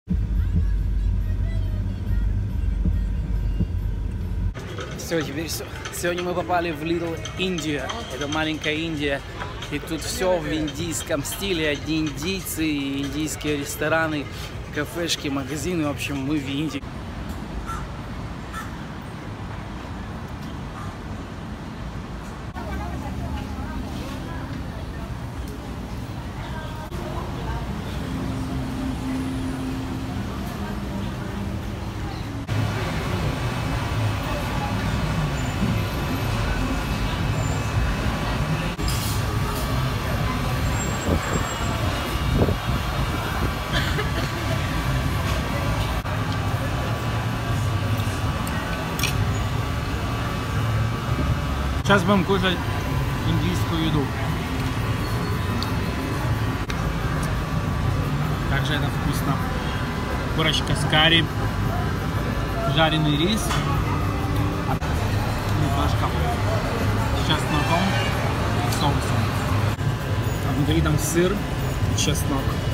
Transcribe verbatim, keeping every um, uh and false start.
Все, теперь все. Сегодня мы попали в Little India. Это маленькая Индия. И тут все в индийском стиле. Одни индийцы, индийские рестораны, кафешки, магазины. В общем, мы в Индии. Сейчас будем кушать индийскую еду. Как же это вкусно. Курочка с карри, жареный рис, немножко с чесноком и соусом. А внутри там сыр и чеснок.